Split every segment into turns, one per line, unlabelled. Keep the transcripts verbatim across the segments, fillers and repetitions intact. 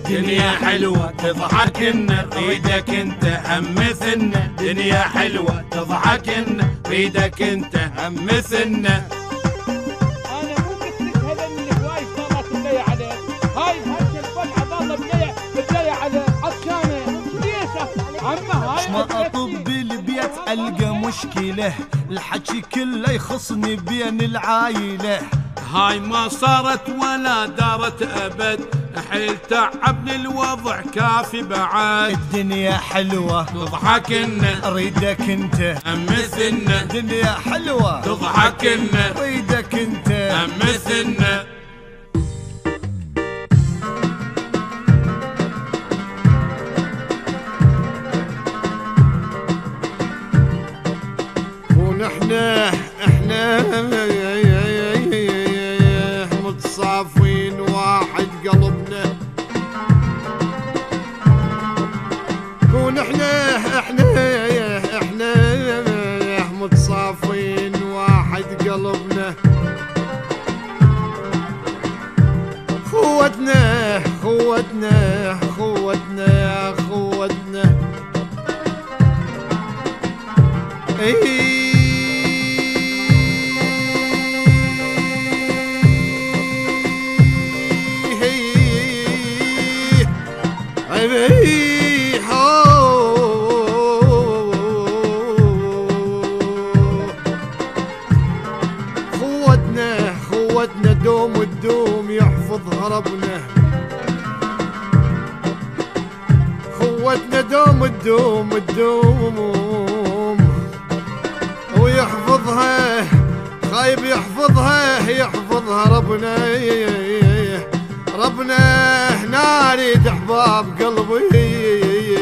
دنيا حلوة تضحكنا بيدك انت همثنا، دنيا حلوة تضحكنا بيدك انت همثنا.
انا مو قلت لك هذا اللي هواي صارت تبلي عليه، هاي هاي الفقعه ظل بلي بلي عليه عطشانه ليش عمه هاي
ما اطب البيت القى مشكله، الحكي كله يخصني بين العايله.
هاي ما صارت ولا دارت ابد، حيل تعبني الوضع كافي بعد.
الدنيا حلوة
تضحكنا
اريدك انت
همثنا،
الدنيا حلوة
تضحكنا
اريدك انت
همثنا. ونحن احنا متصافين واحد قلبنا، ونحن احنا احنا متصافين واحد قلبنا. خوتنا خوتنا خوتنا يا خوتنا. اي خوتنا خوتنا دوم الدوم يحفظها ربنا، خوتنا دوم الدوم الدوم ويحفظها، خايب يحفظها يحفظها ربنا ربنا. ناريد احباب قلبي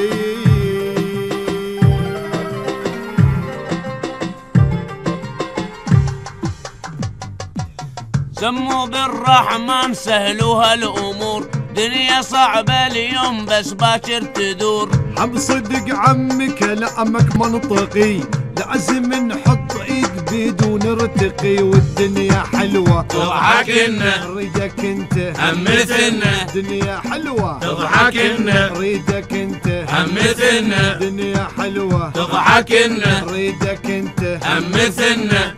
سموا بالرحمن سهلوها الامور، دنيا صعبة اليوم بس باكر تدور.
عم صدق عمي كلامك منطقي، لازم نحط ايد بيد ونرتقي. والدنيا حلوة
تضحكنا
اريدك انت
همثنا،
دنيا حلوة
تضحكنا
اريدك انت
همثنا،
دنيا حلوة
تضحكنا
اريدك انت
همثنا.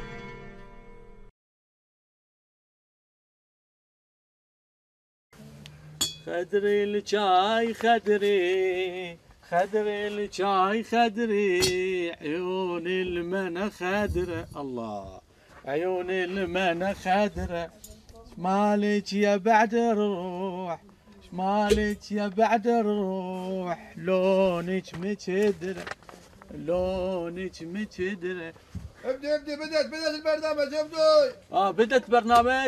خدري الجاي خدري خدري الجاي خدري، عيون المنى خدره الله، عيون المنى خدره. شمالك يا بعد الروح، شمالك يا بعد الروح، لونك مجدره لونك مجدره.
ابدي ابدي بدأت بدأت البرنامج ابدي.
اه بدت برنامج.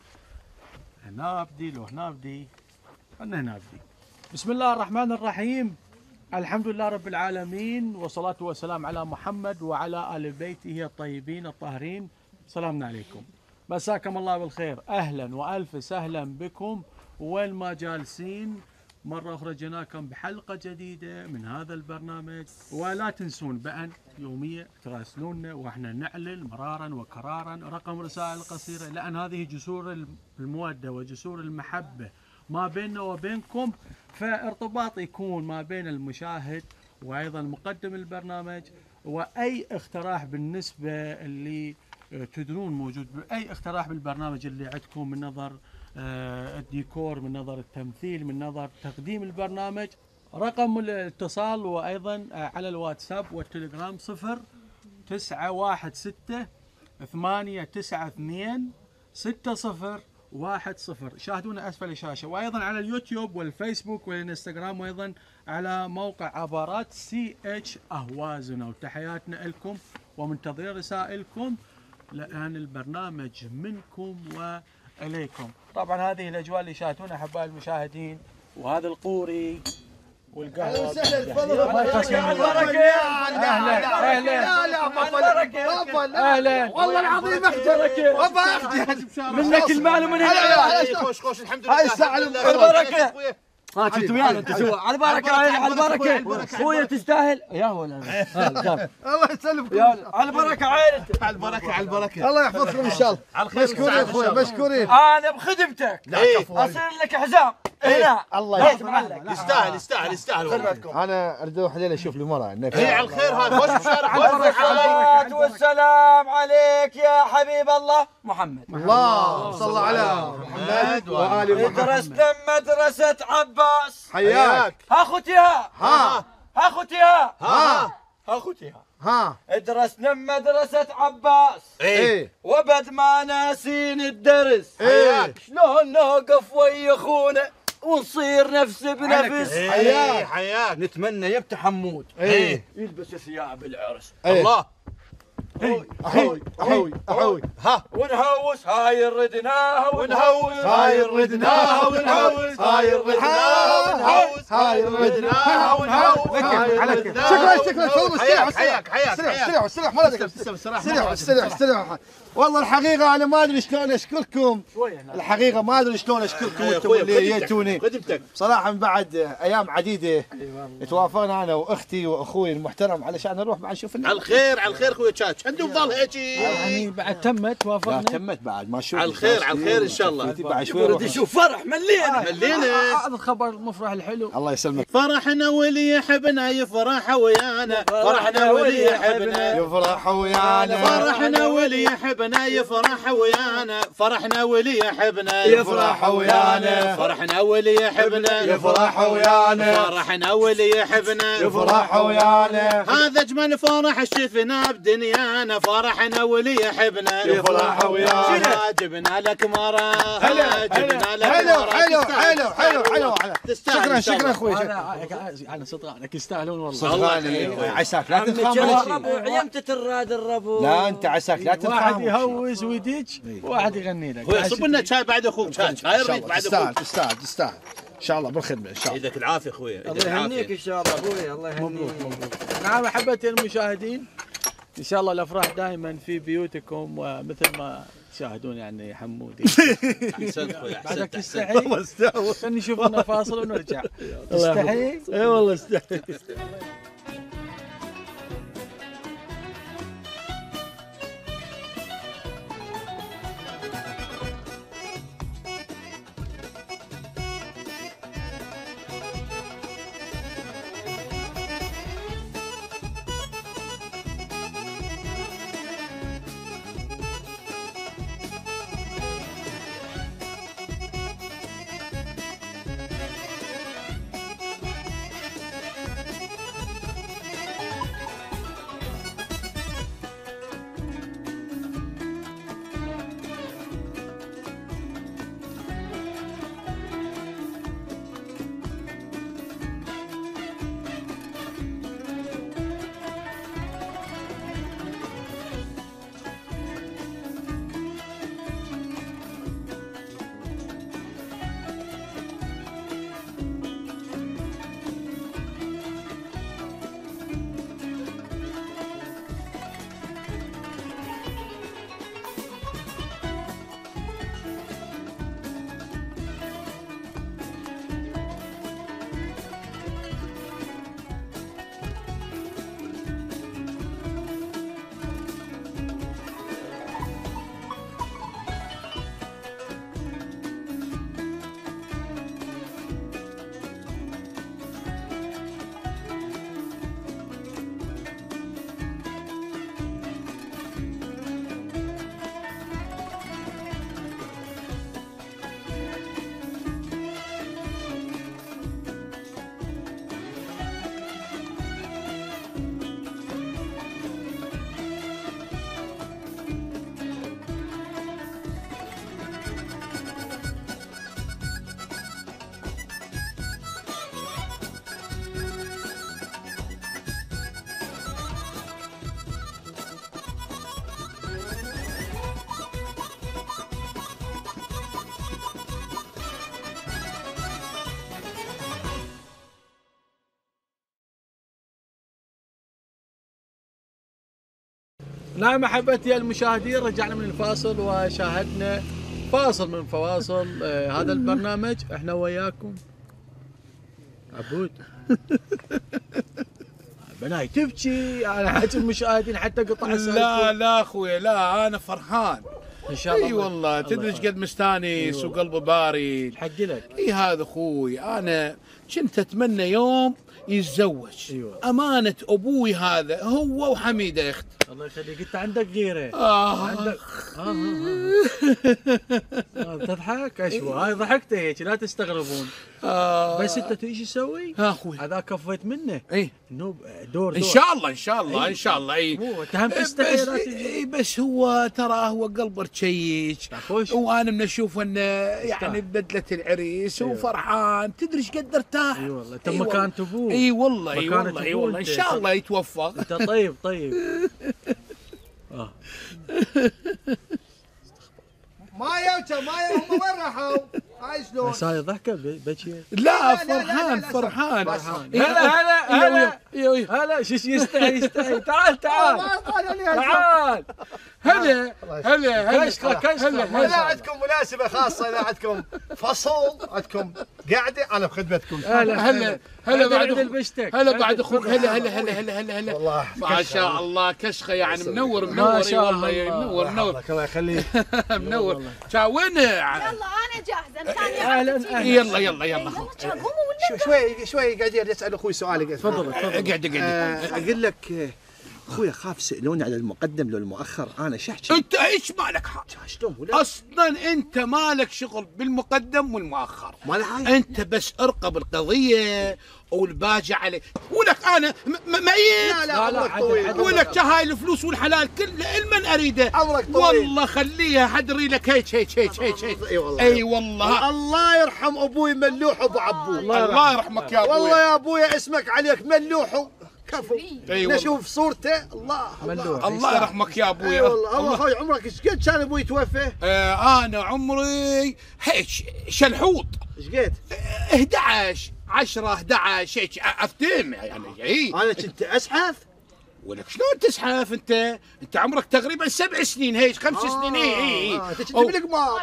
هنا ابدي لو هنا ابدي، خلنا هنا ابدي. بسم الله الرحمن الرحيم، الحمد لله رب العالمين، والصلاة والسلام على محمد وعلى آل بيته الطيبين الطاهرين. سلامنا عليكم، مساكم الله بالخير، أهلا وألف سهلا بكم وين ما جالسين. مرة أخرى جيناكم بحلقة جديدة من هذا البرنامج، ولا تنسون بأن يوميا تراسلونا واحنا نعلن مرارا وكرارا رقم رسائل قصيرة، لأن هذه جسور المودة وجسور المحبة ما بيننا وبينكم، فارتباط يكون ما بين المشاهد وايضا مقدم البرنامج. واي اقتراح بالنسبه اللي تدرون موجود باي اقتراح بالبرنامج اللي عندكم من نظر الديكور، من نظر التمثيل، من نظر تقديم البرنامج، رقم الاتصال وايضا على الواتساب والتليجرام صفر تسعة واحد ستة ثمانية تسعة اثنين ستة صفر واحد صفر. شاهدونا اسفل الشاشه، وايضا على اليوتيوب والفيسبوك والانستغرام، وايضا على موقع عبارات سي اتش اهوازنا. وتحياتنا لكم ومنتظرين رسائلكم، لان البرنامج منكم واليكم. طبعا هذه الاجواء اللي شاهدونا احبائي المشاهدين، وهذا القوري والقهوه.
اهلا وسهلا، تفضل.
على البركه. اهلا اهلا
اهلا
اهلا
والله العظيم اختي وابا اختي
منك المال ومن هنا.
خوش خوش الحمد لله. هاي الساعه
على البركه. ها كنت ويانا انت سوا. على البركه على البركه اخويا تستاهل يا ولد.
الله يسلمكم.
على البركه عينك.
على البركه على البركه. الله يحفظكم ان شاء الله. مشكورين اخويا مشكورين.
انا بخدمتك اصير لك حزام.
هنا
الله
يستاهل يستاهل يستاهل.
انا اريد اروح الليله اشوف لي مرة.
هي على الخير هذا. خش بشارع.
الصلاة والسلام عليك يا حبيب الله محمد.
الله صلى على محمد وآل محمد.
درسنا مدرسة عباس.
حياك.
ها اخوتيها.
ها
ها اخوتيها.
ها
ها اخوتيها.
ها
درسنا مدرسة عباس.
ايه
وبد ما ناسين الدرس.
ايه
شلون نوقف ويا اخونا ونصير نفس بنفس.
حياك
حياك.
نتمنى يبت حمود
ايه
يلبس ثياب العرس.
الله.
احوي احوي احوي.
ها
ونهوس هاي ردناها
ونهوس
هاي ردناها ونهوس
هاي ردناها ونهوس
هاي
ردناها ونهوس.
على كيف. شكرا شكرا تفضل.
حياك حياك حياك.
استريحوا استريحوا ما لك استريحوا استريحوا استريحوا. والله الحقيقة أنا ما أدري شلون أشكركم. الحقيقة ما أدري شلون أشكركم أنتم اللي جيتوني.
خدمتك.
صراحة من بعد أيام عديدة توافقنا أنا وأختي وأخوي المحترم علشان نروح بعد نشوف
على الخير على الخير خويا تشاتش. عندهم ظل هيك
يعني بعد تمت
لا
وافقنا.
تمت بعد ما شوف
على الخير على الخير ان شاء الله.
بعد شوي
ورد يشوف فرح ملينا
ملينا.
هذا الخبر المفرح الحلو.
الله يسلمك.
فرحنا واللي يحبنا يفرح ويانا. فرحنا واللي يحبنا
يفرح ويانا.
فرحنا واللي يحبنا يفرح ويانا. فرحنا واللي يحبنا
يفرح ويانا.
فرحنا واللي يحبنا
يفرح ويانا.
فرحنا واللي يحبنا
يفرح ويانا.
هذا اجمل فرح شفنا بدنيانا. فرحنا واللي يحبنا
يفرح ويانا.
جبنا لك مرة.
هلا
جبنا لك
حلو
مرة.
حلو
تستاهل،
حلو حلو حلو
تستاهل
شكرا
إن شاء
شكرا
الله.
اخوي.
انا انا صدقانك يستاهلون والله.
صدقاني عساك لا تنخام
جرب
ولا شيء.
وعيمت الراد الربو.
لا انت عساك لا
واحد
تنخام.
يهوز ويدج وواحد يغني لك.
اخوي صب لنا شاي بعد اخوك. شاي شاي الريد بعد
تستاهل
اخوك.
تستاهل تستاهل ان شاء الله بالخدمه ان شاء الله.
يدك العافيه اخوي. يدك
الله يهنيك
العافيه.
ان شاء الله ابوي. الله يهنيك.
نعم احبتي المشاهدين، ان شاء الله الافراح دائما في بيوتكم ومثل ما تشاهدون يعني حمودي.
احسنت اخوي
بعدك
احسنت.
تستحي؟ والله استوى. خلينا نشوف لنا فاصل ونرجع. تستحي؟
اي والله استحي.
نعم احبتي المشاهدين، رجعنا من الفاصل وشاهدنا فاصل من فواصل آه هذا البرنامج احنا وياكم. عبود بناي تبكي على حاجة المشاهدين حتى قطع السالفة.
لا لا اخوي لا، انا فرحان
ان شاء الله.
اي والله تدري ايش قد مستانس وقلبه بارد.
حق لك.
اي هذا اخوي، انا كنت اتمنى يوم يتزوج.
أيوة.
امانه ابوي هذا هو وحميده اخت.
الله يخليك، انت عندك غيره.
آه.
عندك آه آه آه. تضحك اشوى، هاي ضحكت هيك لا تستغربون.
آه.
بس انت تدري ايش تسوي؟
ها اخوي
هذا كفيت منه.
اي
نوب دور دور
ان شاء الله ان شاء الله ان شاء الله. اي
مو انت هم
بس,
تستحي لا تجي.
إيه بس هو ترى هو قلبه رشيج،
خوش.
وانا من اشوف انه يعني ببدله العريس
أيوة.
وفرحان. تدري ايش قد ارتاح.
اي والله انت مكان ابوه.
اي والله اي
مكانة
والله اي
أبوه
والله ان
أنت.
شاء الله يتوفق.
انت طيب طيب. اه
ما يوتا ما يوم هم وين راحوا؟ هاي شلون؟
بس هاي ضحكه بكي.
لا فرحان فرحان.
هلا هلا هلا هلا شو يستحي يستحي. تعال تعال تعال.
هلا هلا هلا
كشخه كشخه.
إذا عندكم مناسبة خاصة، إذا عندكم فصل، عندكم قعدة، أنا بخدمتكم.
هلا هلا هلا بعد
البشتك.
هلا بعد اخوك. هلا هلا هلا هلا هلا هلا
والله
ما شاء الله كشخه يعني منور منور.
ما شاء
والله
الله.
منور منور
الله يخليك.
منور. شا وين؟
يلا انا جاهزه.
اهلا اهلا.
يلا يلا يلا
شوي شوي قاعدين اسال اخوي سؤال.
تفضل تفضل.
اقعد اقعد.
اقول لك اخوي اخاف يسالوني على المقدم لو المؤخر، انا شحكي.
انت ايش مالك حاجه؟
شلون ولا؟
اصلا انت مالك شغل بالمقدم والمؤخر.
ما له حاجه.
انت بس ارقب القضيه والباجي عليه. ولك انا ميت.
لا لا
لا، لا،
عمرك
عدل،
طويل.
عدل.
ولك هاي الفلوس والحلال كله المن اريده.
عمرك طويل.
والله خليها حدري لك هيك هيك هيك هيك هيك.
اي والله.
اي والله.
الله يرحم ابوي ملوح ابو عبود.
الله يرحمك يا ابوي.
والله يا ابوي اسمك عليك ملوح كفو.
اي والله.
نشوف صورته. الله
ملوح.
الله يرحمك يا ابوي.
اي والله. الله اخوي عمرك ايش قد كان ابوي توفى؟
آه انا عمري هيك شلحوط
ايش قد؟
احد عشر عشرة احد عشر هيك افتهم يعني. اي
انا كنت اسحف.
ولك شلون تزحف انت؟ انت عمرك تقريبا سبع سنين هيك خمس سنين. اي اي
آه، انت كنت بالقمار.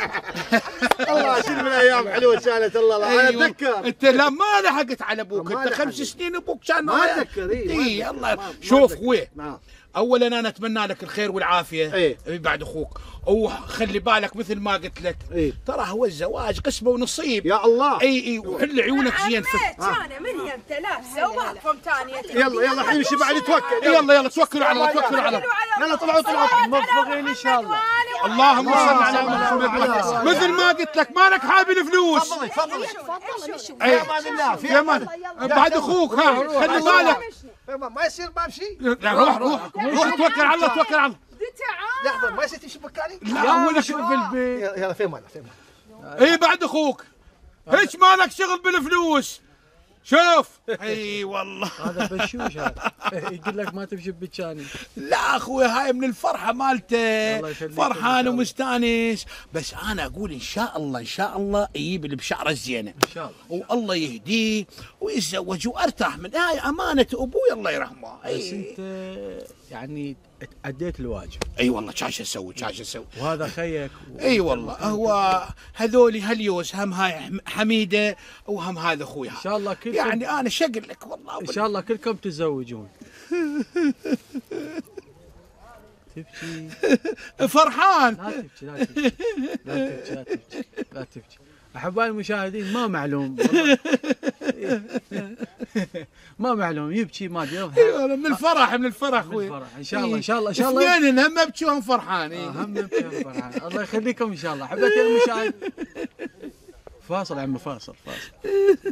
الله شنو من ايام حلوه كانت. الله لا انا اتذكر.
انت لا ما لحقت على ابوك.
ما
انت خمس
لحقت.
سنين ابوك كان
ما اتذكر. اي
اي الله.
ما- ما
شوف
أتذكر.
اخوي،
نعم.
اولا انا اتمنى لك الخير والعافيه.
إيه.
بعد اخوك. وخلي بالك مثل ما قلت لك.
إيه.
ترى هو الزواج قسمه ونصيب.
يا الله.
اي اي وحل عيونك زين.
انا من يمتى لابسه وبعرفهم ثانيه.
يلا يلا الحين نمشي بعد توكل.
يلا يلا توكلوا على الله توكلوا على الله.
يلا طلعوا طلعوا.
موفقين ان شاء الله.
اللهم صل على محمد. مثل ما قلت لك مالك حابي الفلوس.
تفضلي تفضلي.
تفضل مشوا.
أي.
في امان الله. في
يا مان بعد اخوك. ها خلي بالك.
امان. ما يصير ما امشي.
لا روح روح روح توكل على الله توكل على الله.
تعال.
لحظه ما يصير تمشي مكاني.
لا ولا
شوف
شوف
البيت.
يلا يلا في امان في امان.
اي بعد اخوك. هيك مالك شغل بالفلوس. شوف. اي والله.
هذا بشوش هذا. يقول لك ما تمشي ببكاني.
لا اخوي هاي من الفرحه مالته.
الله يخليك.
فرحان ومستانس. بس انا اقول ان شاء الله ان شاء الله يجيب اللي بشعره الزينه.
ان شاء الله.
والله يهديه ويتزوج وارتاح من هاي امانه ابوي الله يرحمه.
بس
اي
انت يعني اديت الواجب.
اي والله شاش اسوي شاش اسوي.
وهذا خيك.
اي والله هو هذولي هاليوز هم هاي حميده وهم هذا اخوي.
ان شاء الله كلكم
يعني انا شقل لك والله.
ان شاء الله كلكم تتزوجون. تبكي.
فرحان.
لا تبكي لا تبكي لا تبكي لا تبكي لا تبكي. احبائي المشاهدين ما معلوم والله. ما معلوم يبكي ما ادري يضحك.
ايوه من الفرح من الفرح
من
اخوي.
الفرح. ان شاء الله ان شاء الله ان شاء الله.
اثنين هم ابكي وهم فرحان.
آه، هم نبكي هم فرحان. الله يخليكم ان شاء الله. احبتي المشاهد. فاصل عمي فاصل فاصل.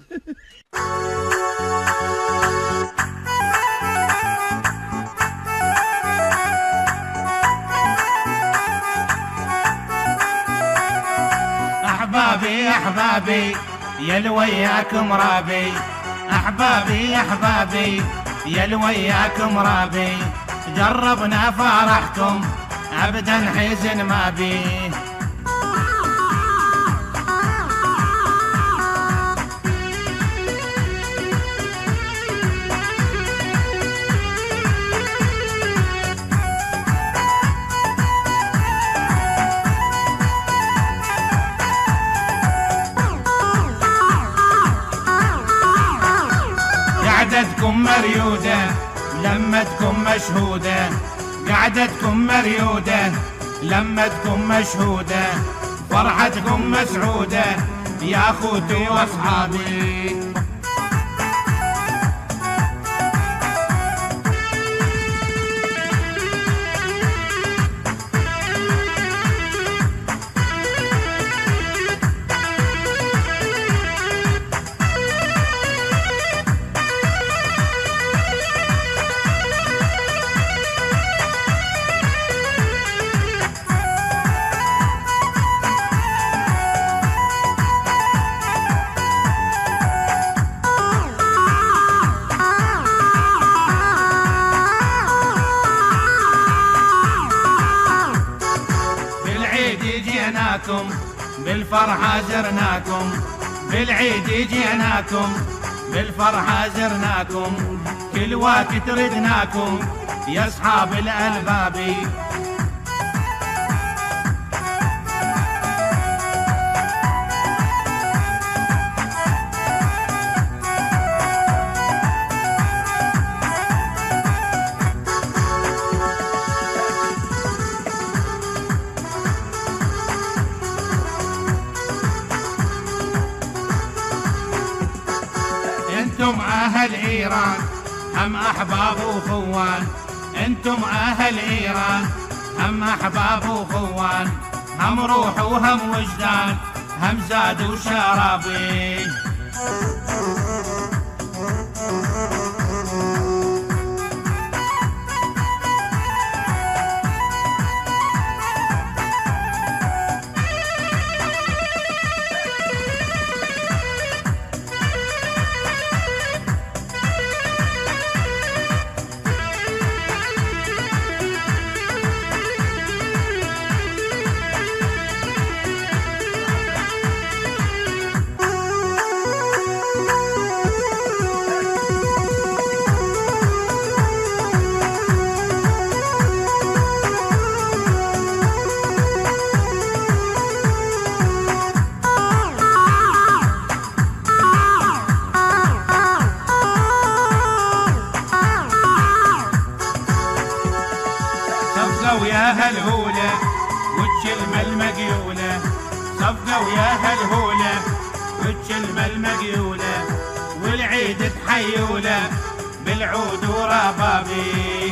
احبابي احبابي يا وياكم رابي. احبابي احبابي يا وياكم رابي. جربنا فرحكم ابدا حزن ما بيه. قعدتكم مريودة لمتكم مشهودة. قعدتكم مريودة لمتكم مشهودة فرحتكم مسعودة يا اخوتي واصحابي. بالفرحة زرناكم بالعيد جيناكم بالفرحة زرناكم كل وقت ردناكم يا اصحاب الالباب. انتم اهل ايران هم احباب وخوان انتم اهل ايران هم احباب وخوان هم روح وهم وجدان هم زاد وشرابي. ويا هالهولة والكلمة المقيولة صفقة ويا هالهولة والكلمة المقيولة والعيد تحيولة بالعود وربابي.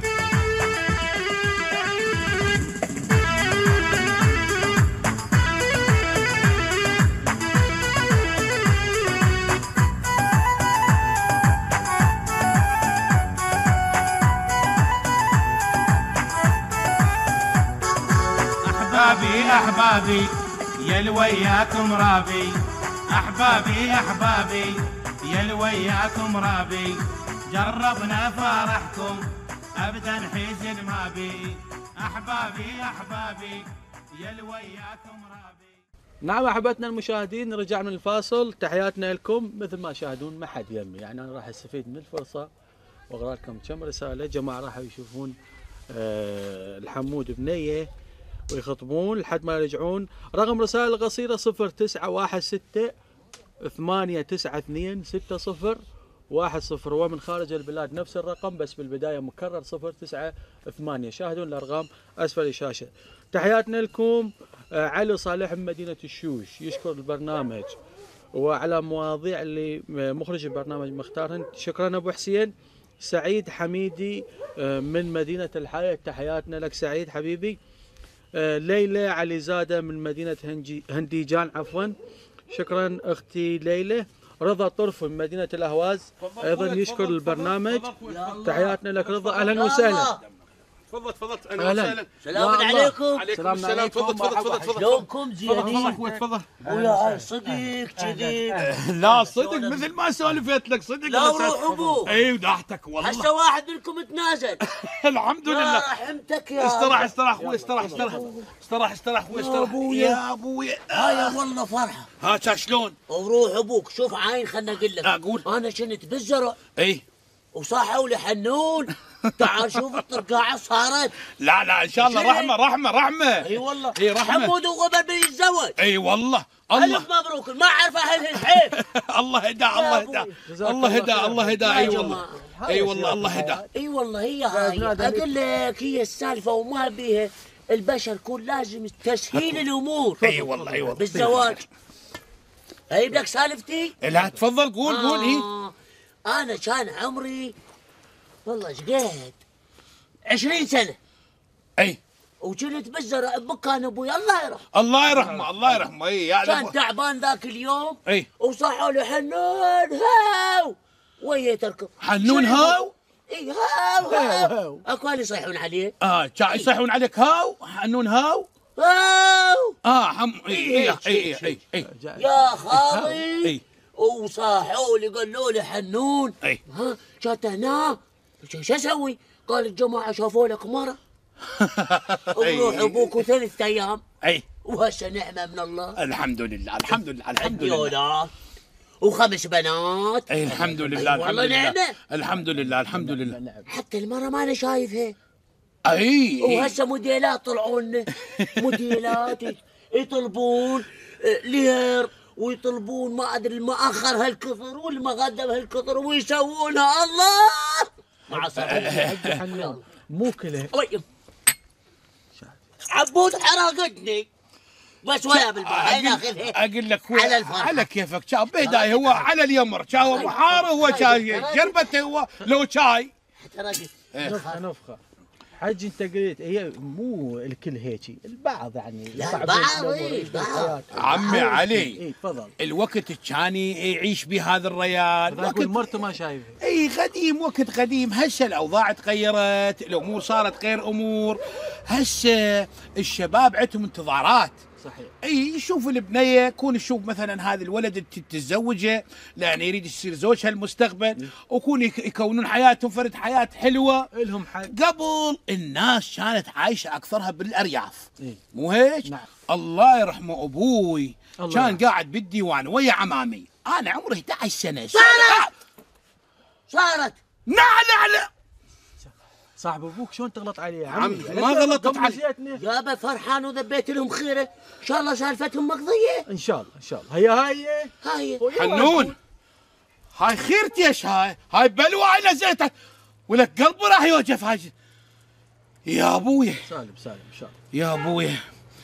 أحبابي أحبابي يا وياكم رابي أحبابي أحبابي يا وياكم رابي جربنا فرحكم أبدا حزن ما بي أحبابي أحبابي يا وياكم رابي.
نعم أحبتنا المشاهدين، رجعنا من الفاصل، تحياتنا لكم. مثل ما تشاهدون ما حد يمي، يعني أنا راح أستفيد من الفرصة وأقرأ لكم كم رسالة. جماعة راح يشوفون أه الحمود بنية ويخطبون لحد ما يرجعون. رقم رسائل قصيرة صفر تسعة واحد ستة ثمانية تسعة اثنين ستة صفر واحد صفر، ومن خارج البلاد نفس الرقم بس بالبداية مكرر صفر تسعة ثمانية. شاهدون الأرقام أسفل الشاشة. تحياتنا لكم. علي صالح من مدينة الشوش يشكر البرنامج وعلى مواضيع اللي مخرج البرنامج مختارهن. شكرا أبو حسين. سعيد حميدي من مدينة الحياة، تحياتنا لك سعيد حبيبي. ليلى علي زادة من مدينة هنديجان عفوا، شكرا اختي ليلى. رضا طرف من مدينة الاهواز ايضا يشكر البرنامج، تحياتنا لك رضا، اهلا وسهلا.
تفضل تفضل اهلا وسهلا.
سلام عليكم.
عليكم السلام. تفضل تفضل تفضل تفضل.
شلونكم زينين؟
تفضل.
ويا صديق كذي.
لا صدق مثل ما سولفت لك صدق.
لا روح ابوك.
اي وداحتك والله.
هسه واحد منكم تنازل.
الحمد لله.
يا رحمتك يا
استراح استراح اخوي استراح استراح استراح استراح اخوي استراح يا ابويا.
هاي والله فرحه.
ها شلون؟
وروح ابوك شوف عين خلنا اقول لك.
اقول
انا كنت بالزرع.
اي
وصاحوا لي حنون تعال شوف الطرقاعه صارت.
لا لا ان شاء الله رحمه رحمه رحمه.
اي والله.
اي رحمه.
حمود وغبر بيتزوج.
اي والله. الله
الف مبروك. ما اعرف اهل الحيل.
الله هداه الله هداه الله هداه الله هداه. اي والله اي والله الله هداه.
اي والله هي هاي اقول لك هي السالفه وما بيها البشر كون لازم تسهيل الامور.
اي والله اي والله
بالزواج. اجيب لك سالفتي؟
لا تفضل قول قول. اي
آه. انا كان عمري والله شقد عشرين سنة.
اي
وكنت بالزرع بمكان ابوي الله يرحمه.
الله يرحمه الله يرحمه. اي يعني
كان تعبان ذاك اليوم.
اي
وصحوا له حنون هاو ويا تركض.
حنون هاو؟
اي هاو هاو. اكو اللي يصيحون عليه.
اه كان يصيحون عليك هاو حنون هاو؟
هاو.
اه حم اي اي اي اي اي
يا خالي. وصاحوا لي قالوا لي حنون.
اي
ها جات هنا شو اسوي؟ قال الجماعه شافوا لك مره. وروح ابوك ثلاث ايام.
اي
وهسه نعمه من الله.
الحمد لله الحمد لله الحمد لله.
وخمس بنات.
اي الحمد لله الحمد
والله
لله
نعمه.
الحمد لله الحمد لله.
حتى المره ما انا شايفها.
اي
وهسه موديلات طلعوا لنا. موديلات يطلبون لير ويطلبون ما ادري المأخر هالكثر والمقدم هالكثر ويسوونها الله. مع السلامه.
مو كله.
عبود حرقتني بس ويا بالبحر ناخذها.
اقول لك هو
على الفرح.
على كيفك شاف بهدايه هو على اليمر شاف ابو حاره هو شاي شربته هو لو شاي.
نفخه نفخه. حج انت قلت هي مو الكل هيك البعض يعني.
لا البعض اي بعض.
عمي علي
اي تفضل.
الوقت كان يعيش بهذا الريال.
وقت مرته ما شايفه.
اي قديم وقت قديم. هسه الاوضاع تغيرت الامور صارت غير امور. هسه الشباب عندهم انتظارات.
صحيح.
اي يشوف البنيه يكون يشوف مثلا هذا الولد تتزوجه لان يريد يصير زوجها المستقبل ويكون يكونون حياتهم فرد حياه حلوه
لهم حق.
قبل الناس كانت عايشه اكثرها بالارياف.
إيه؟
مو هيك؟
نعم.
الله يرحمه ابوي
الله
كان
يرحمه.
قاعد بالديوان ويا عمامي. انا عمري احد عشر سنه.
صارت صارت
نعلع
صاحب ابوك شلون تغلط عليه يا
عمي؟
عمي؟
ما غلطت عليه.
يابا فرحان وذبيت لهم خيره. ان شاء الله سالفتهم مقضيه.
ان شاء الله ان شاء الله. هي هاي
هاي
حنون هاي خيرتي ايش هاي؟ هاي بلوى على زيتك ولك قلبي راح يوقف هاي. يا ابويا
سالم سالم ان شاء الله.
يا ابويا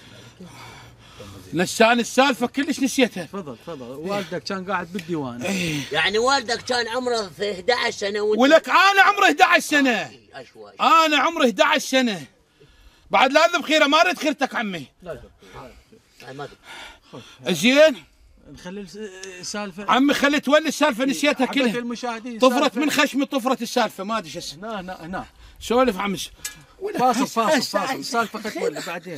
نساني السالفه كلش نسيتها.
تفضل تفضل. والدك كان قاعد بالديوان.
ايه.
يعني والدك كان عمره في احد عشر سنه وانت
ولك انا عمري احد عشر سنه.
أشوى.
انا عمري احد عشر سنه. بعد لا اذب خيره ما اريد خيرتك عمي.
لا
ما
زين
نخلي السالفه.
عمي خلي تولي السالفه نسيتها كلها.
المشاهدين
طفرت من خشمي طفرت السالفه ما ادري ايش.
هنا هنا هنا.
سولف عمي.
فاصل فاصل فاصل. السالفه تولي بعدين.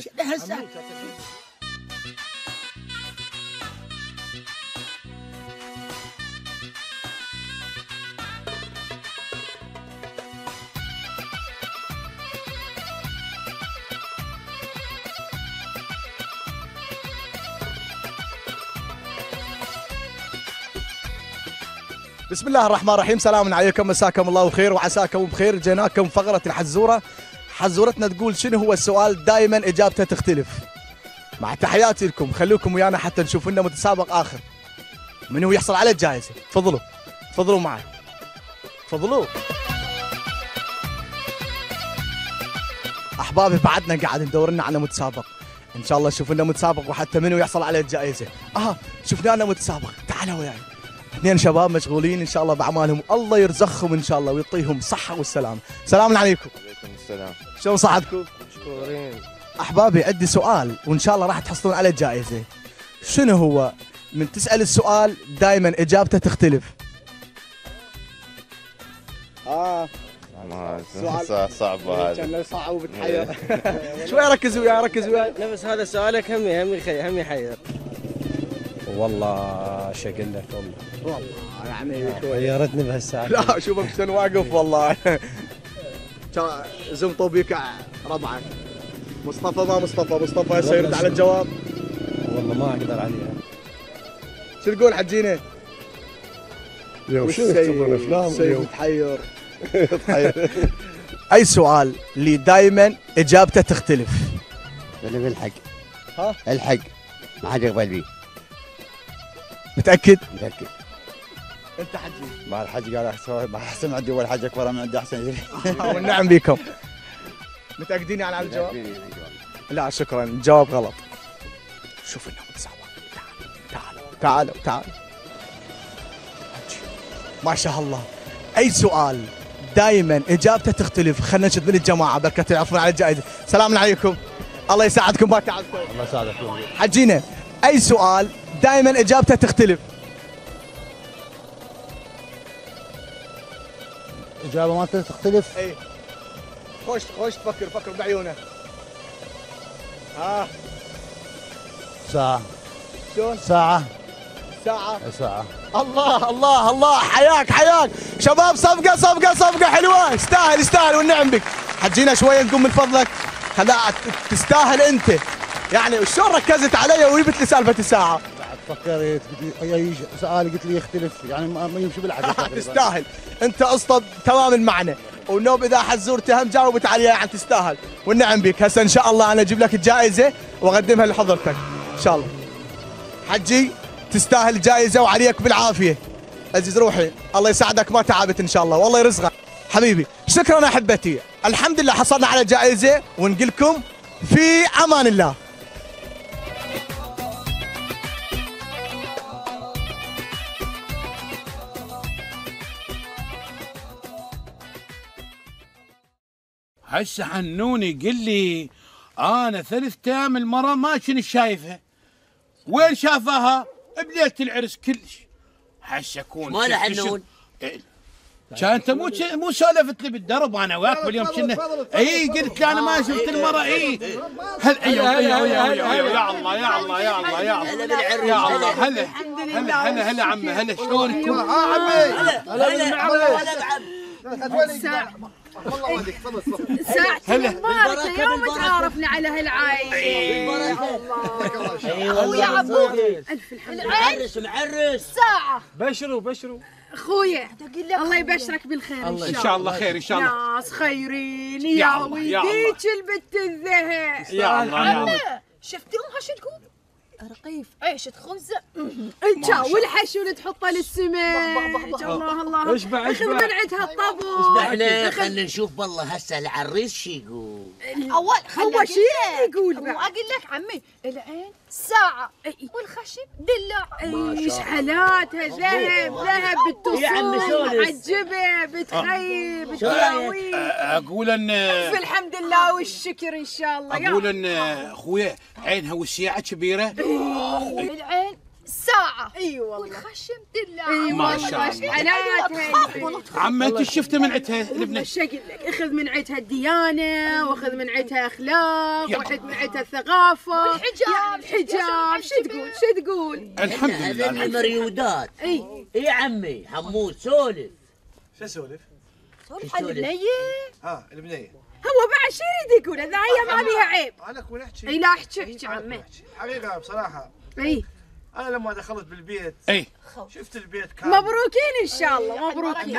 بسم الله الرحمن الرحيم. سلام عليكم مساكم الله بخير وعساكم بخير. جيناكم فقرة الحزورة. حزورتنا تقول شنو هو السؤال دائما اجابته تختلف. مع تحياتي لكم خلوكم ويانا حتى نشوف لنا متسابق اخر من هو يحصل على الجائزة. تفضلوا تفضلوا معي تفضلوا. احبابي بعدنا قاعد ندور لنا على متسابق. ان شاء الله نشوف لنا متسابق وحتى منو يحصل على الجائزة. اه شفنا لنا متسابق. تعالوا وياي. اثنين شباب مشغولين ان شاء الله باعمالهم. الله يرزقهم ان شاء الله ويعطيهم الصحه والسلامه. السلام عليكم.
وعليكم السلام.
شلون صحتكم؟
مشكورين.
احبابي عندي سؤال وان شاء الله راح تحصلون على الجائزه. شنو هو؟ من تسال السؤال دائما اجابته تختلف.
اه سؤال صعب هذا.
كان صعب وبتحير. شوي ركز وياي ركز وياي.
لا بس هذا سؤالك هم هم هم يحير. والله شو اقول لك والله
والله يعني
حيرتني بهالساعه.
لا شوفك شلون واقف والله. زمطوا بيك ربعك. مصطفى ما مصطفى مصطفى هسه يرد على الجواب.
والله ما اقدر عليها.
شو تقول حجينه؟
اليوم شنو يكتبون افلام اليوم؟
تحير تحير. اي سؤال اللي دائما اجابته تختلف.
اللي بالحق.
ها؟
الحق ما حد يقبل بيه.
متأكد؟
متأكد.
أنت حجي؟
مع الحج قال أحسن مع أحسن عندي أول حاجة أكبر من عندي أحسن.
والنعم بكم. متأكدين على الجواب؟ لا شكرا، الجواب غلط. شوف انهم سوا. تعالوا تعالوا تعالوا. ما شاء الله. اي سؤال دائما اجابته تختلف. خلينا نشد من الجماعه بركه يعرفون على الجائزه. السلام عليكم. الله يساعدكم ما تعبتوا.
الله يساعدك.
حجينا اي سؤال دائما اجابته تختلف.
اجابه ما تختلف.
اي خوش خوش فكر فكر بعيونه. ها
ساعه.
شلون؟
ساعه.
ساعه.
ساعه.
الله الله الله حياك حياك شباب. صفقه صفقه صفقه حلوه. يستاهل يستاهل والنعم بك. حجينا شويه نقوم من فضلك. خلا تستاهل انت يعني. وشلون ركزت علي وجبت لي سالفه الساعه؟
بعد فكرت قلت لي اي سؤال قلت لي يختلف يعني ما يمشي بالعكس.
تستاهل انت اسطى تمام المعنى. والنوب اذا حزورتها هم جاوبت عليها يعني تستاهل والنعم بك. هسه ان شاء الله انا اجيب لك الجائزه واقدمها لحضرتك ان شاء الله. حجي تستاهل الجائزه وعليك بالعافيه. عزيز روحي الله يساعدك ما تعبت ان شاء الله والله يرزقك حبيبي. شكرا احبتي. الحمد لله حصلنا على جائزه ونقول لكم في امان الله.
هسه حنوني قل لي انا ثلاث ايام المره ما كنت شايفها. وين شافها؟ بليله العرس كلش. هسه اكون
ماله حنون؟
كان انت مو مو سولفت لي بالدرب انا وياك باليوم كنا. اي قلت لي انا ما شفت المره. اي هل ايوه ايوه ايوه يا الله يا الله يا الله يا الله يا الله. هلا هلا هلا هلا عمي هلا شلونكم؟
ها عمي
هلا هلا
والله والديك تفضل تفضل.
ساعتين مباركة يوم تعارفنا على هالعايش.
ويا
عبود الف الحمد لله.
معرس معرس
ساعة.
بشروا بشروا
اخويا الله يبشرك بالخير ان شاء الله.
ان شاء الله خير ان شاء الله.
ناس خيرين يا ويديك البت الذهب.
يا الله يا الله.
شفتوها شو تقول؟ رقيف عيشة خبزة انت والحشو اللي تحطه للسمك. الله الله
اشبع
اخذ من عندها الطبق.
احنا خلينا نشوف بالله هسه العريس شو يقول.
اول هو شو يقول بقى؟ اقول لك عمي العين ساعة والخشب دلع. ايش حالاتها ذهب ذهب بالتصوير عجبه بتخيب بتراوي.
اقول ان
الحمد لله والشكر ان شاء الله.
اقول ان اخويا عينها والسياعه كبيره.
العين ساعة. اي والله والخشم دلع. اي
ما شاء الله
حالاتها.
عم انت شفت من عندها البنت؟
ايش اقول لك؟ اخذ من عندها الديانة واخذ واخذ من عندها اخلاق واخذ من عندها الثقافة والحجاب. الحجاب شو تقول شو تقول؟
الحمد لله. هذول المريودات. اي اي عمي حمود سولف.
شو اسولف؟
سولف عن البنية؟
اه البنية.
هو بعد شو يريد يقول؟ هذا هي ما بيها عيب.
انا اكون احكي.
اي لا احكي احكي عمي.
حقيقة بصراحة.
اي
انا لما دخلت بالبيت
اي
شفت البيت كان
مبروكين ان شاء الله مبروكين.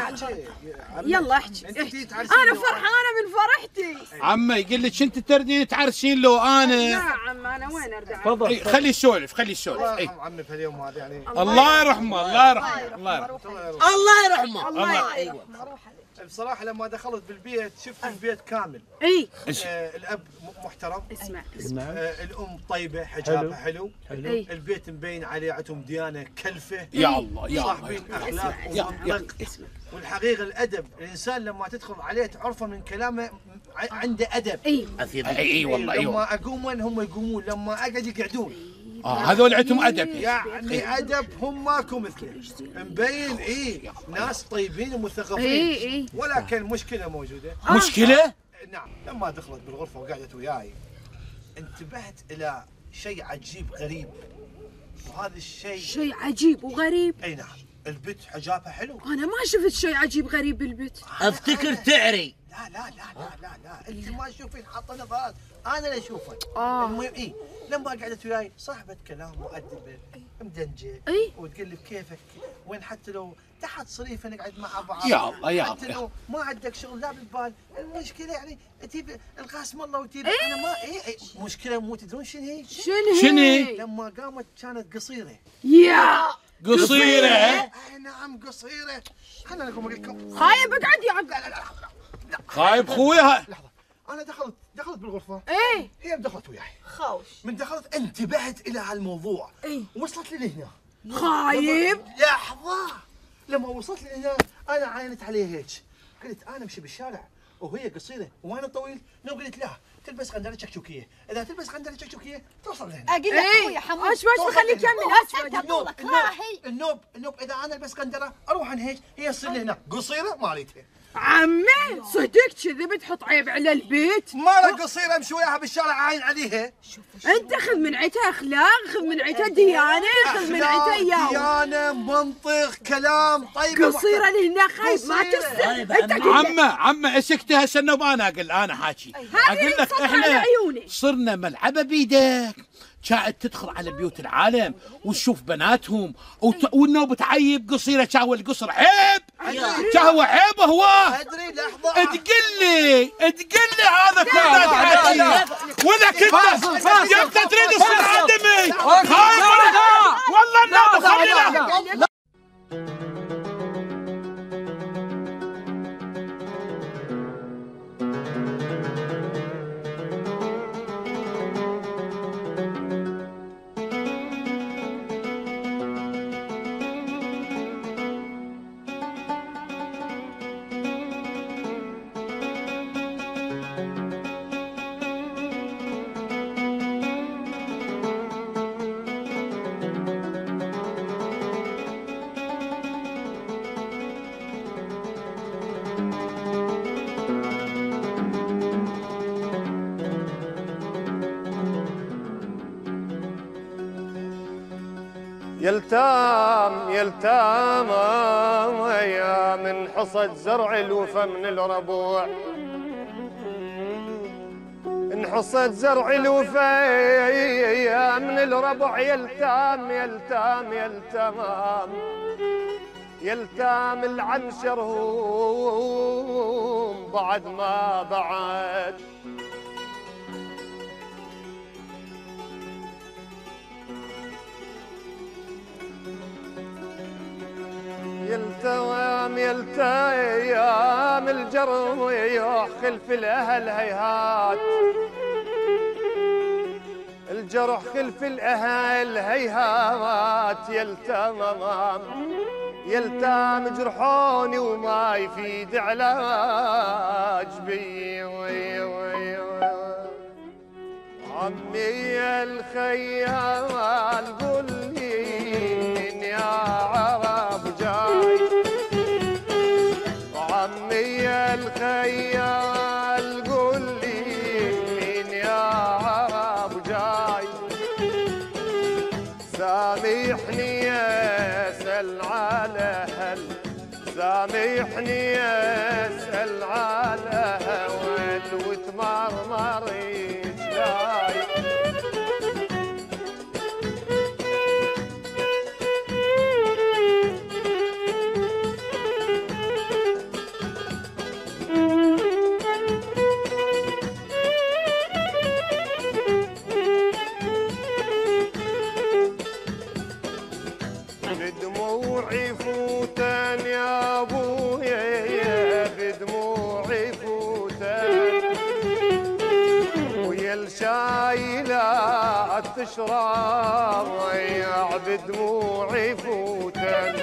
يلا احكي احكي. انا فرحانه من فرحتي.
عمي يقول لك انت تردين تعرسين لو انا.
لا عم انا وين ارجع؟
تفضل خلي يسولف خلي يسولف.
الله يرحم عمي بهاليوم هذا يعني.
الله يرحمه الله يرحمه الله يرحمه
الله يرحمه.
الله ايوه.
بصراحة لما دخلت بالبيت شفت البيت كامل.
اي
آه الاب محترم.
اسمع
اسمع آه الام طيبة حجابها حلو, حلو.
حلو.
البيت مبين عليه عندهم ديانة كلفة.
يا الله يا
صاحبين اخلاق ومنطق. والحقيقة الادب الانسان لما تدخل عليه تعرفه من كلامه عنده ادب.
اي
اي والله ايوه.
لما اقوم هم يقومون لما اقعد يقعدون.
اه هذول عندهم ادب
يعني ادب هم ماكو مثله مبين. اي ناس طيبين ومثقفين.
اي اي
ولكن مشكله موجوده.
مشكله؟
نعم لما دخلت بالغرفه وقعدت وياي انتبهت الى شيء عجيب غريب. وهذا الشيء
شيء عجيب وغريب.
اي نعم البت حجابها حلو.
انا ما شفت شيء عجيب غريب بالبيت.
افتكر تعري.
لا لا لا لا لا لا انت ما تشوفين حاطه نظارات انا اللي اشوفها.
اه
المهم اي لما قعدت وياي صاحبه كلام مؤدبه مدنجه.
اي
وتقول لي كيفك وين حتى لو تحت صريفه نقعد مع بعض.
يا الله يا الله
حتى لو ما عندك شغل لا بالبال. المشكله يعني تجيب القاسم الله وتجيب.
إيه؟
انا ما اي اي مشكله مو تدرون شنو هي؟
شنو
شنو
هي؟
لما قامت كانت قصيره.
يا
قصيره.
اي نعم قصيره. خليني اقوم اقول لكم.
خايب اقعد يا عبد.
خايب خويا.
انا دخلت دخلت بالغرفه.
ايه
هي دخلت وياي.
خوش.
من دخلت انتبهت الى هالموضوع.
ايه
وصلت لي هنا.
خايب.
لحظه. لما وصلت لي هنا انا عاينت عليه هيك. قلت انا امشي بالشارع وهي قصيره وانا طويل. لو قلت لا تلبس غندره شكشوكيه، اذا تلبس غندره شكشوكيه توصل لهنا.
اقول لك اخوي حمود ايش واش بخليك كمل.
النوب النوب النوب اذا انا البس غندره اروح عن هيك هي تصير لي هنا قصيره ما اريدها.
عمي صدق كذا بتحط عيب على البيت؟
مالك قصيره امشي وياها بالشارع عاين عليها.
انت خذ من عيتها اخلاق، خذ من عيتها ديانه، خذ من عيتها ياو.
ديانه منطق كلام طيب.
قصيره لهنا خايب ما تستاهل. انت
عمه عمه اسكتي هسه النوب انا اقول انا حاكي. اقول لك احنا صرنا ملعبه بيدك. كانت تدخل على بيوت العالم وتشوف بناتهم وت... والنوب تعيب قصيره كاهو القصر عيب كاهو عيب هو.
ادري لحظه
تقول لي تقول لي هذا كله حكي واذا كنت انت تريد تصير ادمي خايف والله النوب خلينا.
يلتام يلتام يا من حصد زرع الوفا من الربوع. انحصد زرع الوفا يا من الربع. يلتام يلتام يلتام يلتام العنشر هم بعد ما بعد. يلتام يلتام الجرم خلف الاهل هيهات. الجرح خلف الاهل هيهات. يلتام يلتام جرحوني وما يفيد علاج بي. عمي الخيال قل لي يا عرب جاي. عمي الخيال قل لي مين يا عرب جاي. سامحني اسال على هل سامحني اسال على هول وتمرمر رجلاي. بدموعي فوتان يا ابويا بدموعي فوتان. ويا الشايلة تشرب يا بدموعي فوتان.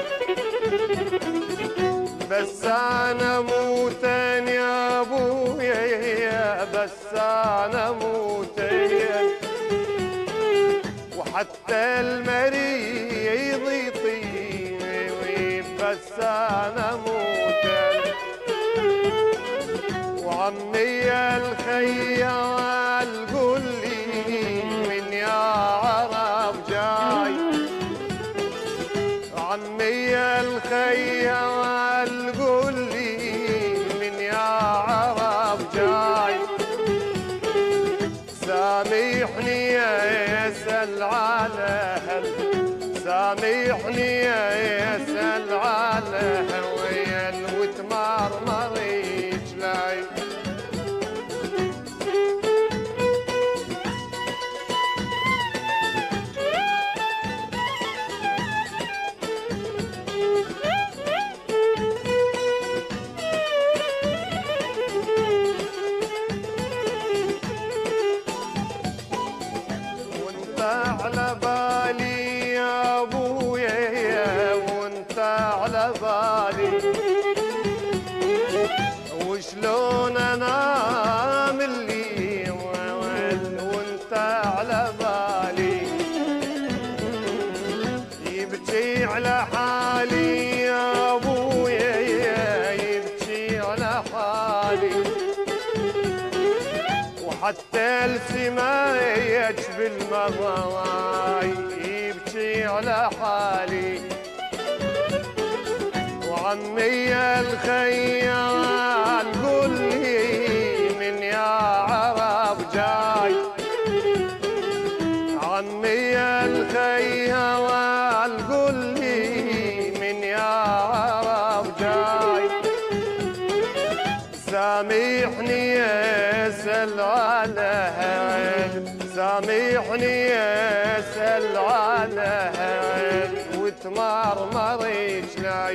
بس انا موتان يا ابويا بس انا موتان. وحتى المريض يطيب بس انا موتان. وعمي الخيال قل لي من يا عرب جاي. عمي الخيال قل لي من يا عرب جاي. سامحني اسال على هل سامحني اسال على هويل وتمرمر رجلاي. على بالي يا ابويا وانت على بالي وشلون انام اللي وانت على بالي يبكي على حالي يا ابويا يبكي على حالي وحتى السمايج بالمضاي يبكي على حالي وعمي الخيال قل لي من يا عرب جاي عمي الخيال قل لي من يا عرب جاي سامحني اسال على هل سامحني اسال على هل وتمرمر رجلي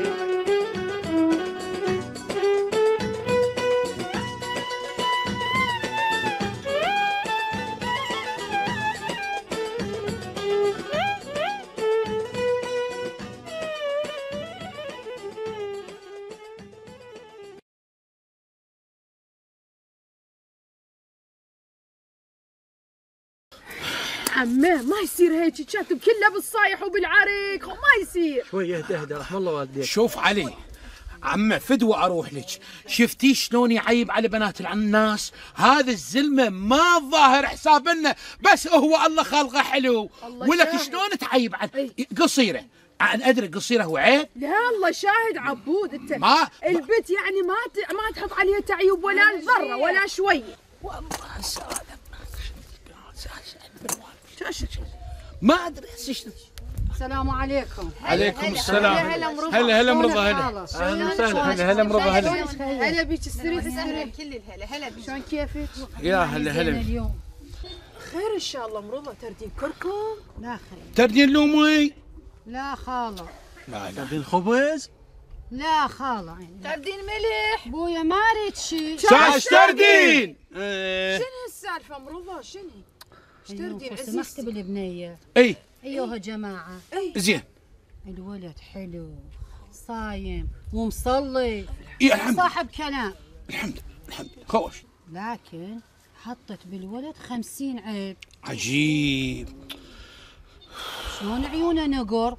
عمه ما يصير هيك كاتب كله بالصايح وبالعريق ما يصير.
شوي اهدى اهدى رحم الله والديك.
شوف علي عمه فدوى اروح لك، شفتي شلون يعيب على بنات الناس؟ هذا الزلمه ما ظاهر حسابنا، بس هو الله خلقه حلو ولك شلون تعيب عن قصيره؟ انا ادري قصيره هو عيب؟
لا الله شاهد عبود انت
ما
البت يعني ما ت... ما تحط عليها تعيب ولا ذره ولا شوي.
ما ادري.
السلام عليكم.
عليكم السلام. هلا هلا مرضى هلا.
اهلا وسهلا.
هلا هلا مرضى هلا.
هلا بيك استريح استريح كل الهلا هلا بيك.
شلون كيفك؟
يا هلا هلا.
اليوم
خير ان شاء الله مرضى تردين كركم؟
لا خير.
تردين لومي؟
لا خاله.
لا لا.
تردين خبز؟
لا خاله.
تردين ملح؟
بويا ما اريد شيء.
شاش تردين؟
شنو السالفه مرضى شنو؟ ايش تردين عزيزتي؟
سمحت بالبنيه.
اي
ايوه جماعه.
زين.
الولد حلو صايم ومصلي
الحمد
صاحب كلام.
الحمد الحمد خوش.
لكن حطت بالولد خمسين عيب.
عجيب.
شلون عيونه نقر،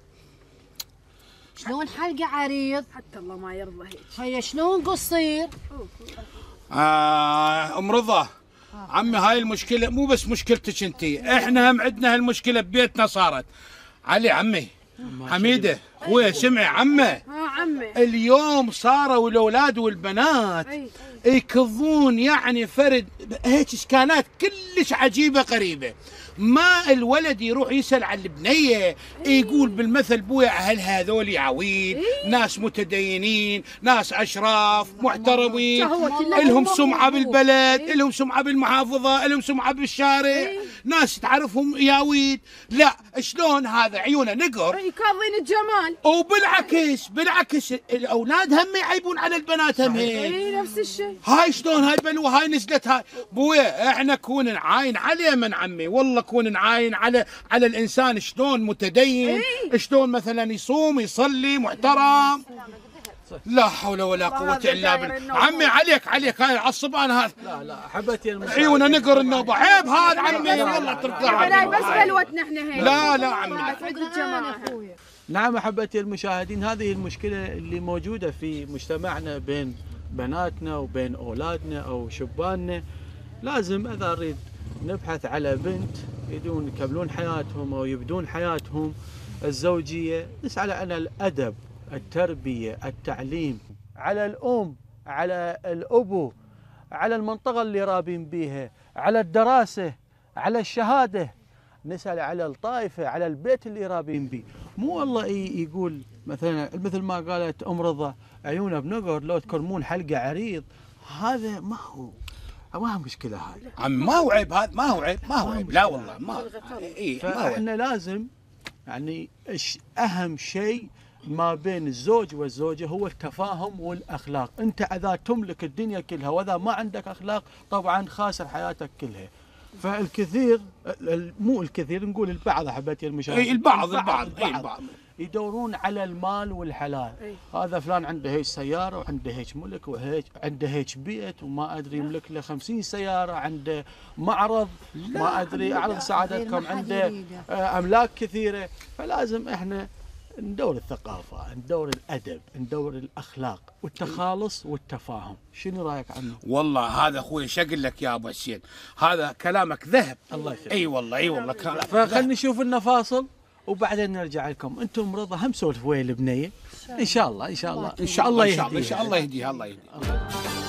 شلون حلقه عريض،
حتى الله ما يرضى هيك.
هيا شلون قصير.
آه ام رضا عمي هاي المشكله مو بس مشكلتك انتي، احنا هم عندنا هالمشكله ببيتنا صارت. علي عمي حميده خويا سمعي عمه.
اه عمي
اليوم صاروا الاولاد والبنات يكظون يعني فرد هيك اشكالات كلش عجيبه غريبه. ما الولد يروح يسال عن البنيه يقول بالمثل بويا هل هذول عويد ناس متدينين ناس اشراف محترمين لهم سمعه بالبلد لهم سمعه بالمحافظه لهم سمعه بالشارع ناس تعرفهم ياويد. لا شلون هذا عيونه نقر
كاظين الجمال.
وبالعكس بالعكس الاولاد هم يعيبون على البنات هم
اي نفس الشيء.
هاي شلون هاي بلوى هاي نزلت هاي بويا احنا كون نعاين عليه من عمي والله كون نعاين على على الانسان شلون متدين إيه؟ شلون مثلا يصوم يصلي محترم. لا حول ولا قوة الا بالله. عمي عليك عليك هاي العصبان هذا.
لا لا حبتي المشاهدين
عيونا نقر النوبة عيب هذا عمي والله ترجع.
لا بس بلوتنا احنا هيك.
لا لا عمي.
نعم احبتي المشاهدين هذه المشكلة اللي موجودة في مجتمعنا بين بناتنا وبين اولادنا او شباننا. لازم اذا نريد نبحث على بنت يريدون يكملون حياتهم او يبدون حياتهم الزوجيه نسأل عن الادب، التربيه، التعليم، على الام، على الابو، على المنطقه اللي رابين بيها، على الدراسه، على الشهاده، نسأل على الطائفه، على البيت اللي رابين بيه. مو والله يقول مثلا مثل ما قالت ام رضا عيونه بنقر لو تكرمون حلقه عريض. هذا ما هو ما هو مشكله هاي
عم ما هو عيب هذا ما هو عيب ما هو عيب لا والله ما
اي فاحنا لازم يعني اهم شيء ما بين الزوج والزوجه هو التفاهم والاخلاق. انت اذا تملك الدنيا كلها واذا ما عندك اخلاق طبعا خاسر حياتك كلها. فالكثير مو الكثير، نقول البعض احبتي المشاهدين،
اي البعض البعض اي البعض
يدورون على المال والحلال.
أي.
هذا فلان عنده هيك سياره وعنده هيك ملك وهيك عنده هيك بيت وما ادري يملك له خمسين سياره، عنده معرض ما ادري اعرض سعادتكم، عنده آه، املاك كثيره. فلازم احنا ندور الثقافه، ندور الادب، ندور الاخلاق والتخالص والتفاهم. شنو رايك عنه؟
والله هذا اخوي ايش اقول لك يا ابو حسين، هذا كلامك ذهب.
الله يخليك.
اي والله اي والله كلامك.
فخلنا نشوف لنا فاصل وبعدين نرجع لكم. انتم رضا هم سولف ويا البنيه ان شاء الله ان شاء الله
ان شاء الله ان شاء الله
يهديها.
ان شاء الله يهديها الله يهديها.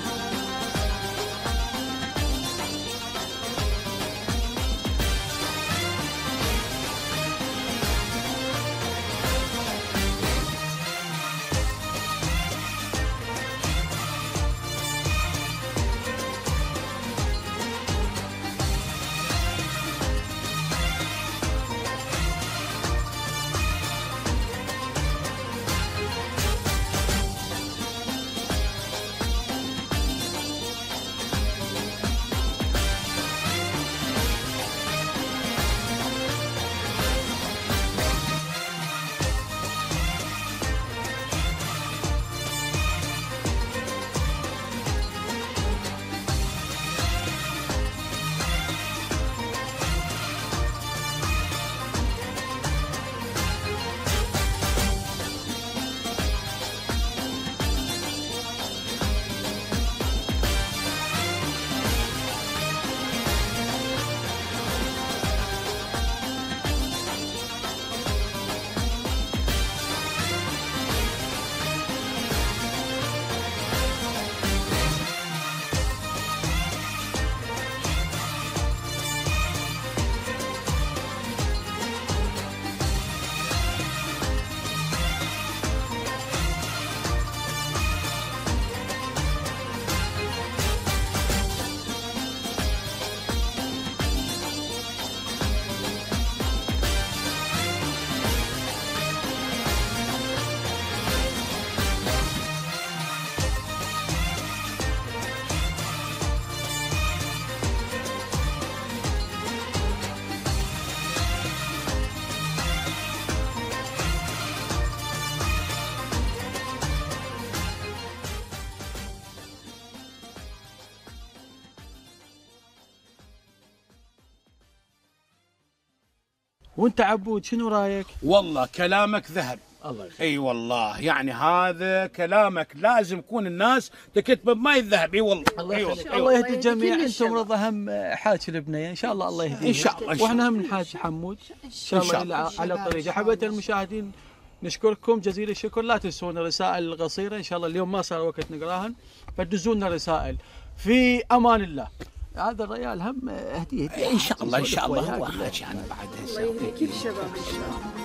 وانت عبود شنو رايك؟
والله كلامك ذهب.
الله يخليك.
اي والله يعني هذا كلامك لازم يكون الناس تكتبه بماء الذهب. اي والله
الله
اي
يخليك.
والله
الله يهدي الجميع. انتم رضا هم حاج البنيه ان شاء الله الله يهديها
ان شاء الله.
واحنا هم نحاج حمود ان شاء الله, الله. على طريقه. حبايبي المشاهدين نشكركم جزيل الشكر. لا تنسون الرسائل القصيره ان شاء الله، اليوم ما صار وقت نقراهن فدزوا لنا رسائل. في امان الله. هذا الريال هم هديه
ان شاء الله ان شاء الله هو
حاج
انا بعد
الله يهدي كل شباب ان شاء الله.